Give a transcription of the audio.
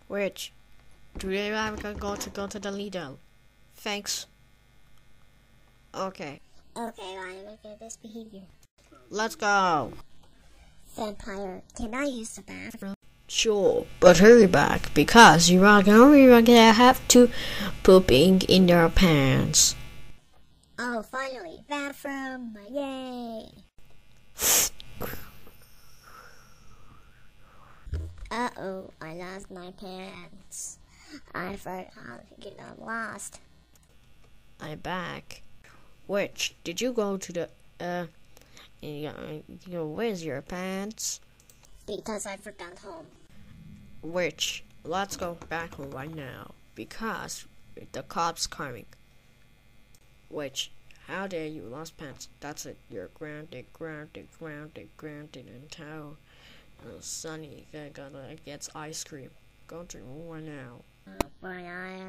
Which? Today I'm gonna go to the Lidl. Thanks. Okay. Okay, Ryan, look at this behavior. Let's go. Vampire, can I use the bathroom? Sure, but hurry back because you are gonna have to pooping in your pants. Oh, finally, bathroom! Yay! Uh-oh, I lost my pants. I forgot to get them lost. I'm back. Which? Did you go to the where's your pants? Because I forgot home. Which? Let's go back right now because the cops coming. Which? How dare you lost pants? That's it. You're grounded until Sunny gonna get ice cream. Go to right now. But I